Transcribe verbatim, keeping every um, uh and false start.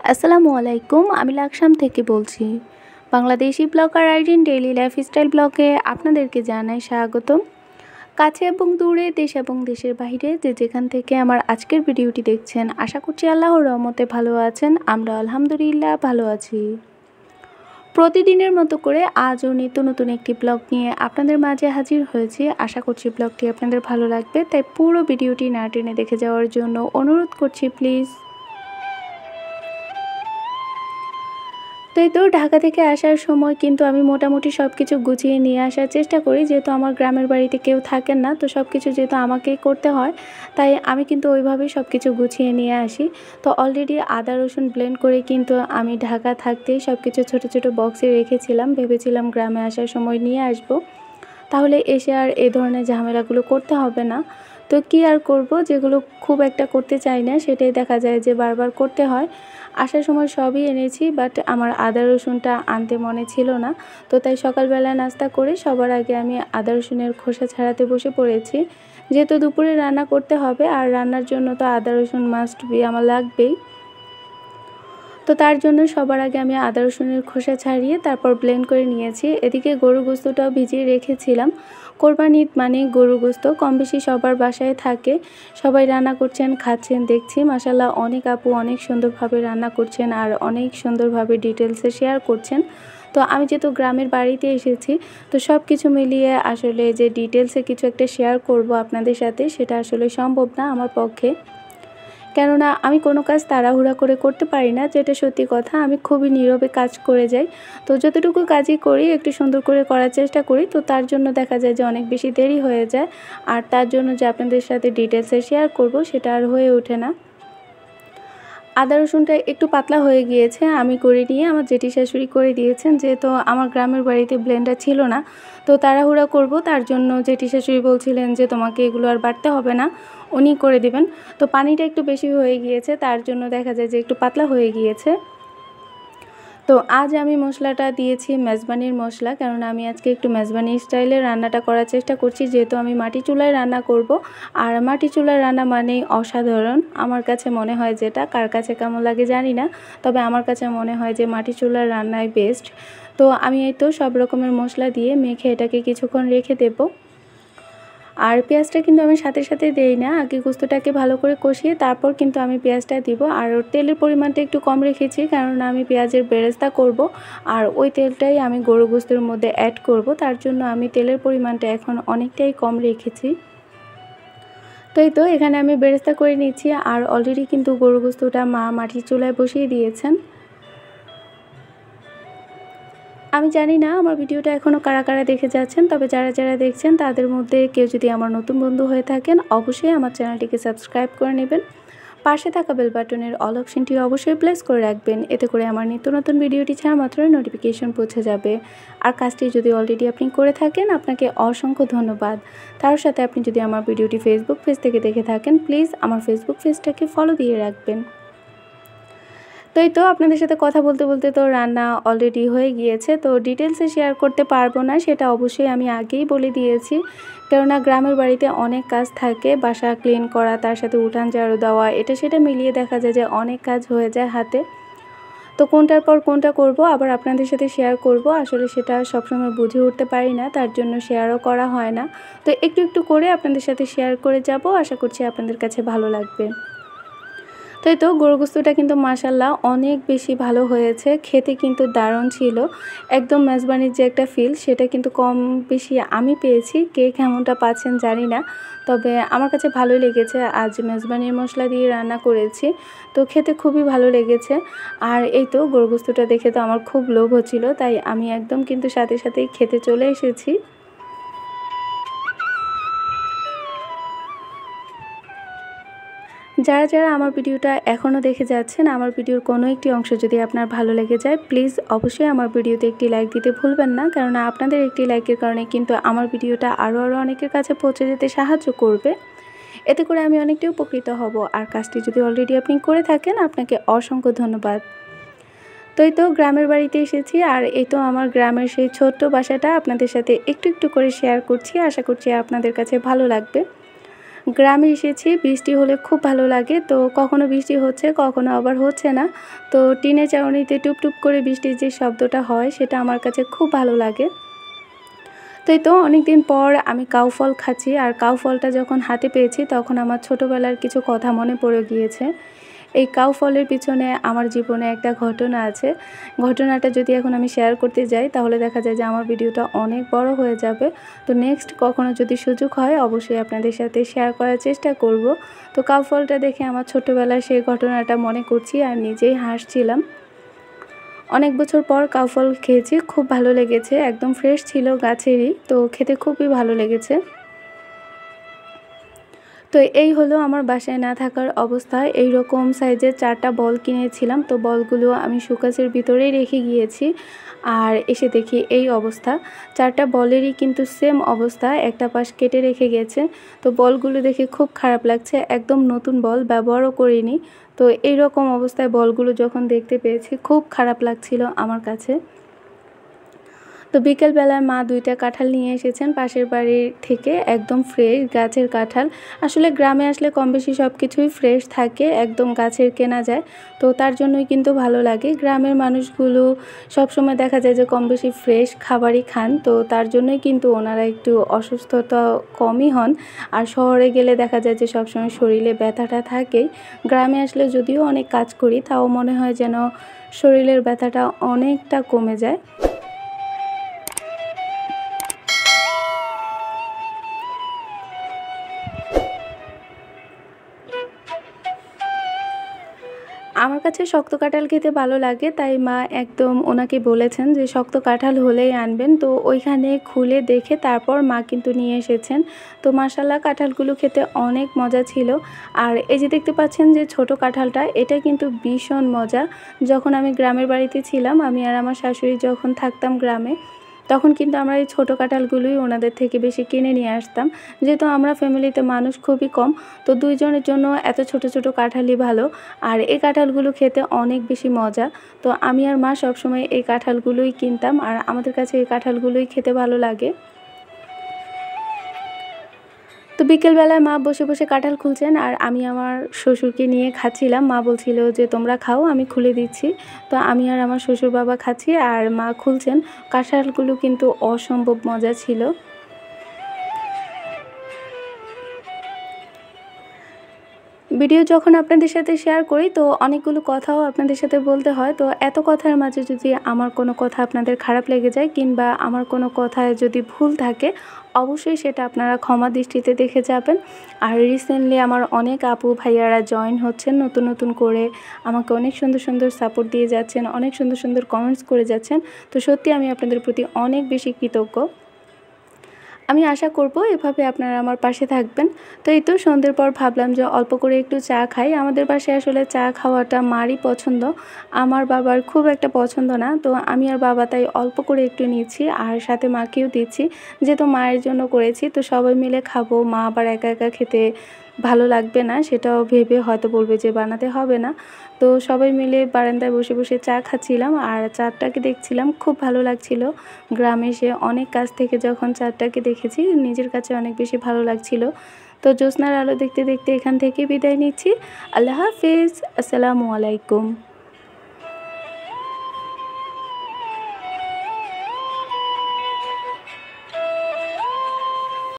আসসালামু আলাইকুম, আমি লাকসাম থেকে বলছি। Bangladeshi blogger Irin daily lifestyle ব্লগে আপনাদেরকে জানাই স্বাগতম। কাছে এবং দূরে, দেশ এবং দেশের বাইরে যে যেখান থেকে আমার আজকের ভিডিওটি দেখছেন, আশা করছি আল্লাহর রহমতে ভালো আছেন। আমরা আলহামদুলিল্লাহ ভালো আছি। প্রতিদিনের মতো করে আজও নিত্য নতুন একটি ব্লগ নিয়ে আপনাদের মাঝে হাজির হয়েছি। আশা করছি ব্লগটি আপনাদের ভালো লাগবে, তাই পুরো ভিডিওটি না টেনে দেখে যাওয়ার জন্য অনুরোধ করছি প্লিজ। তাই তো ঢাকা থেকে আসার সময় কিন্তু আমি মোটামুটি সব কিছু গুছিয়ে নিয়ে আসার চেষ্টা করি, যেহেতু আমার গ্রামের বাড়িতে কেউ থাকেন না, তো সব কিছু যেহেতু আমাকেই করতে হয়, তাই আমি কিন্তু ওইভাবেই সব কিছু গুছিয়ে নিয়ে আসি। তো অলরেডি আদা রসুন ব্লেন্ড করে কিন্তু আমি ঢাকা থাকতেই সব কিছু ছোটো ছোটো বক্সে রেখেছিলাম, ভেবেছিলাম গ্রামে আসার সময় নিয়ে আসব, তাহলে এসে আর এই ধরনের ঝামেলাগুলো করতে হবে না। তো কি আর করব, যেগুলো খুব একটা করতে চাই না সেটাই দেখা যায় যে বারবার করতে হয়। আসার সময় সবই এনেছি, বাট আমার আদা রসুনটা আনতে মনে ছিল না, তো তাই সকালবেলা নাস্তা করে সবার আগে আমি আদা রসুনের খোসা ছাড়াতে বসে পড়েছি, যেহেতু দুপুরে রান্না করতে হবে আর রান্নার জন্য তো আদা রসুন মাস্ট বি আমার লাগবেই। তো তার জন্য সবার আগে আমি আদা রসুনের খোসা ছাড়িয়ে তারপর ব্লেন্ড করে নিয়েছি। এদিকে গরুর গোস্তটাও ভিজিয়ে রেখেছিলাম। কোরবানি ঈদ মানে গরুর গোস্ত কম বেশি সবার বাসায় থাকে, সবাই রান্না করছেন, খাচ্ছেন দেখছি। মাশাআল্লাহ অনেক আপু অনেক সুন্দরভাবে রান্না করছেন আর অনেক সুন্দরভাবে ডিটেলসে শেয়ার করছেন। তো আমি যেহেতু গ্রামের বাড়িতে এসেছি, তো সব কিছু মিলিয়ে আসলে যে ডিটেলসে কিছু একটা শেয়ার করব আপনাদের সাথে, সেটা আসলে সম্ভব না আমার পক্ষে, কেননা আমি কোনো কাজ তাড়াহুড়া করে করতে পারি না, যেটা সত্যি কথা। আমি খুবই নীরবে কাজ করে যাই, তো যতটুকু কাজই করি একটু সুন্দর করে করার চেষ্টা করি, তো তার জন্য দেখা যায় যে অনেক বেশি দেরি হয়ে যায়, আর তার জন্য যে আপনাদের সাথে ডিটেলসে শেয়ার করব সেটা আর হয়ে ওঠে না। আদা রসুনটা একটু পাতলা হয়ে গিয়েছে, আমি করে নিয়ে আমার জেঠি শাশুড়ি করে দিয়েছেন, যেহেতু আমার গ্রামের বাড়িতে ব্লেন্ডার ছিল না, তো তাড়াহুড়া করব, তার জন্য জেঠি শাশুড়ি বলছিলেন যে তোমাকে এগুলো আর বাটতে হবে না, উনি করে দিবেন। তো পানিটা একটু বেশি হয়ে গিয়েছে, তার জন্য দেখা যায় যে একটু পাতলা হয়ে গিয়েছে। তো আজ আমি মশলাটা দিয়েছি মেজবানির মশলা, কারণ আমি আজকে একটু মেজবানি স্টাইলে রান্নাটা করার চেষ্টা করছি, যেহেতু আমি মাটি চুলায় রান্না করব। আর মাটি চুলায় রান্না মানেই অসাধারণ আমার কাছে মনে হয়, যেটা কার কাছে কেমন লাগে জানি না, তবে আমার কাছে মনে হয় যে মাটি চুলার রান্নাই বেস্ট। তো আমি এই তো সব রকমের মশলা দিয়ে মেখে এটাকে কিছুক্ষণ রেখে দেব। আর পেঁয়াজটা কিন্তু আমি সাথে সাথে দেই না, আগে গোস্তটাকে ভালো করে কষিয়ে তারপর কিন্তু আমি পেঁয়াজটা দিব। আর তেলের পরিমাণটা একটু কম রেখেছি, কারণ আমি পেঁয়াজের বেরেস্তা করব, আর ওই তেলটাই আমি গরু গোস্তের মধ্যে অ্যাড করব, তার জন্য আমি তেলের পরিমাণটা এখন অনেকটাই কম রেখেছি। তো এই তো এখানে আমি বেরেস্তা করে নিচ্ছি, আর অলরেডি কিন্তু গরু গোস্তটা মা মাটির চুলায় বসিয়ে দিয়েছেন। আমি জানি না আমার ভিডিওটা এখনও কারা কারা দেখে যাচ্ছেন, তবে যারা যারা দেখছেন তাদের মধ্যে কেউ যদি আমার নতুন বন্ধু হয়ে থাকেন, অবশ্যই আমার চ্যানেলটিকে সাবস্ক্রাইব করে নেবেন। পাশে থাকা বেল বাটনের অল অপশনটি অবশ্যই প্রেস করে রাখবেন, এতে করে আমার নিত্য নতুন ভিডিওটি ছাড়া মাত্রই নোটিফিকেশন পৌঁছে যাবে। আর কাজটি যদি অলরেডি আপনি করে থাকেন, আপনাকে অসংখ্য ধন্যবাদ। তার সাথে আপনি যদি আমার ভিডিওটি ফেসবুক পেজ থেকে দেখে থাকেন, প্লিজ আমার ফেসবুক পেজটাকে ফলো দিয়ে রাখবেন। তো এই তো আপনাদের সাথে কথা বলতে বলতে তো রান্না অলরেডি হয়ে গিয়েছে, তো ডিটেলসে শেয়ার করতে পারবো না, সেটা অবশ্যই আমি আগেই বলে দিয়েছি, কেননা গ্রামের বাড়িতে অনেক কাজ থাকে, বাসা ক্লিন করা, তার সাথে উঠান ঝাড়ু দেওয়া, এটা সেটা মিলিয়ে দেখা যায় যে অনেক কাজ হয়ে যায় হাতে। তো কোনটার পর কোনটা করব আবার আপনাদের সাথে শেয়ার করব, আসলে সেটা সবসময় বুঝে উঠতে পারি না, তার জন্য শেয়ারও করা হয় না। তো একটু একটু করে আপনাদের সাথে শেয়ার করে যাব, আশা করছি আপনাদের কাছে ভালো লাগবে। তো এই তো গরু গোস্তটা কিন্তু মাশাআল্লাহ অনেক বেশি ভালো হয়েছে, খেতে কিন্তু দারুণ ছিল। একদম মেজবানির যে একটা ফিল, সেটা কিন্তু কম বেশি আমি পেয়েছি, কে কেমনটা পাচ্ছেন জানি না, তবে আমার কাছে ভালোই লেগেছে। আজ মেজবানির মশলা দিয়ে রান্না করেছি, তো খেতে খুবই ভালো লেগেছে। আর এই তো গরু গোস্তটা দেখে তো আমার খুব লোভ হচ্ছিল, তাই আমি একদম কিন্তু সাথে সাথেই খেতে চলে এসেছি। যারা যারা আমার ভিডিওটা এখনও দেখে যাচ্ছেন, আমার ভিডিওর কোনো একটি অংশ যদি আপনার ভালো লেগে যায়, প্লিজ অবশ্যই আমার ভিডিওতে একটি লাইক দিতে ভুলবেন না, কারণ আপনাদের একটি লাইকের কারণে কিন্তু আমার ভিডিওটা আরও আরও অনেকের কাছে পৌঁছে যেতে সাহায্য করবে, এতে করে আমি অনেকটাই উপকৃত হব। আর কাজটি যদি অলরেডি আপনি করে থাকেন, আপনাকে অসংখ্য ধন্যবাদ। তো এই তো গ্রামের বাড়িতে এসেছি, আর এই তো আমার গ্রামের সেই ছোট্ট বাসাটা আপনাদের সাথে একটু একটু করে শেয়ার করছি, আশা করছি আপনাদের কাছে ভালো লাগবে। গ্রামে এসেছি, বৃষ্টি হলে খুব ভালো লাগে। তো কখনো বৃষ্টি হচ্ছে, কখনো আবার হচ্ছে না। তো টিনের চাউনিতে টুপটুপ করে বৃষ্টির যে শব্দটা হয় সেটা আমার কাছে খুব ভালো লাগে। তো এই তো অনেকদিন পর আমি কাউ ফল খাচ্ছি, আর কাউ ফলটা যখন হাতে পেয়েছি তখন আমার ছোটোবেলার কিছু কথা মনে পড়ে গিয়েছে। এই কাউ ফলের পিছনে আমার জীবনে একটা ঘটনা আছে। ঘটনাটা যদি এখন আমি শেয়ার করতে যাই তাহলে দেখা যায় যে আমার ভিডিওটা অনেক বড় হয়ে যাবে। তো নেক্সট কখনো যদি সুযোগ হয় অবশ্যই আপনাদের সাথে শেয়ার করার চেষ্টা করব। তো কাউ ফলটা দেখে আমার ছোটোবেলার সেই ঘটনাটা মনে করছি আর নিজেই হাসছিলাম। অনেক বছর পর কাউ ফল খেয়েছি, খুব ভালো লেগেছে। একদম ফ্রেশ ছিল গাছেরই, তো খেতে খুবই ভালো লেগেছে। তো এই হলো আমার বাসায় না থাকার অবস্থা। এই রকম সাইজের চারটা বল কিনেছিলাম। তো বলগুলো আমি শোকেসের ভিতরেই রেখে গিয়েছি, আর এসে দেখি এই অবস্থা। চারটা বলেরই কিন্তু সেম অবস্থা, একটা পাশ কেটে রেখে গেছে। তো বলগুলো দেখে খুব খারাপ লাগছে, একদম নতুন বল, ব্যবহারও করিনি। তো এই রকম অবস্থায় বলগুলো যখন দেখতে পেয়েছি খুব খারাপ লাগছিল আমার কাছে। তো বিকেলবেলায় মা দুইটা কাঁঠাল নিয়ে এসেছেন পাশের বাড়ির থেকে, একদম ফ্রেশ গাছের কাঁঠাল। আসলে গ্রামে আসলে কম বেশি সব কিছুই ফ্রেশ থাকে, একদম গাছের কেনা যায়। তো তার জন্যই কিন্তু ভালো লাগে। গ্রামের মানুষগুলো সবসময় দেখা যায় যে কম বেশি ফ্রেশ খাবারই খান, তো তার জন্যই কিন্তু ওনারা একটু অসুস্থতা কমই হন। আর শহরে গেলে দেখা যায় যে সবসময় শরীরে ব্যথাটা থাকেই। গ্রামে আসলে যদিও অনেক কাজ করি, তাও মনে হয় যেন শরীরের ব্যথাটা অনেকটা কমে যায়। আমার কাছে শক্ত কাঁঠাল খেতে ভালো লাগে, তাই মা একদম ওনাকে বলেছেন যে শক্ত কাঁঠাল হলেই আনবেন। তো ওইখানে খুলে দেখে তারপর মা কিন্তু নিয়ে এসেছেন। তো মাশাআল্লাহ কাঁঠালগুলো খেতে অনেক মজা ছিল। আর এই যে দেখতে পাচ্ছেন যে ছোট কাঁঠালটা, এটা কিন্তু ভীষণ মজা। যখন আমি গ্রামের বাড়িতে ছিলাম, আমি আর আমার শাশুড়ি যখন থাকতাম গ্রামে, তখন কিন্তু আমরা এই ছোটো কাঁঠালগুলোই ওনাদের থেকে বেশি কিনে নিয়ে আসতাম। যেহেতু আমরা ফ্যামিলিতে মানুষ খুবই কম, তো দুইজনের জন্য এত ছোট ছোট কাঁঠালই ভালো। আর এই কাঁঠালগুলো খেতে অনেক বেশি মজা। তো আমি আর মা সবসময় এই কাঁঠালগুলোই কিনতাম, আর আমাদের কাছে এই কাঁঠালগুলোই খেতে ভালো লাগে। তো বিকেলবেলায় মা বসে বসে কাঁঠাল খুলছেন, আর আমি আমার শ্বশুরকে নিয়ে খাচ্ছিলাম। মা বলছিল যে তোমরা খাও, আমি খুলে দিচ্ছি। তো আমি আর আমার শ্বশুর বাবা খাচ্ছি, আর মা খুলছেন। কাঁঠালগুলো কিন্তু অসম্ভব মজা ছিল। ভিডিও যখন আপনাদের সাথে শেয়ার করি তো অনেকগুলো কথাও আপনাদের সাথে বলতে হয়। তো এত কথার মাঝে যদি আমার কোনো কথা আপনাদের খারাপ লেগে যায়, কিংবা আমার কোনো কথায় যদি ভুল থাকে, অবশ্যই সেটা আপনারা ক্ষমা দৃষ্টিতে দেখে যাবেন। আর রিসেন্টলি আমার অনেক আপু ভাইয়ারা জয়েন হচ্ছেন নতুন নতুন করে, আমাকে অনেক সুন্দর সুন্দর সাপোর্ট দিয়ে যাচ্ছেন, অনেক সুন্দর সুন্দর কমেন্টস করে যাচ্ছেন। তো সত্যি আমি আপনাদের প্রতি অনেক বেশি কৃতজ্ঞ। আমি আশা করব এভাবে আপনারা আমার পাশে থাকবেন। তো এই তো সন্ধ্যের পর ভাবলাম যে অল্প করে একটু চা খাই। আমাদের বাসায় আসলে চা খাওয়াটা মারই পছন্দ, আমার বাবার খুব একটা পছন্দ না। তো আমি আর বাবা তাই অল্প করে একটু নিচ্ছি, আর সাথে মাকেও দিচ্ছি। যেহেতু মায়ের জন্য করেছি, তো সবাই মিলে খাবো। মা আবার একা একা খেতে ভালো লাগবে না, সেটাও ভেবে হয়তো বলবে যে বানাতে হবে না। তো সবাই মিলে বারান্দায় বসে বসে চা খাচ্ছিলাম, আর চাঁদটাকে দেখছিলাম, খুব ভালো লাগছিল। গ্রামে এসে অনেক কাছ থেকে যখন চাঁদটাকে দেখেছি, নিজের কাছে অনেক বেশি ভালো লাগছিল। তো জ্যোৎস্নার আলো দেখতে দেখতে এখান থেকে বিদায় নিচ্ছি। আল্লাহ হাফিজ, আসসালামু আলাইকুম।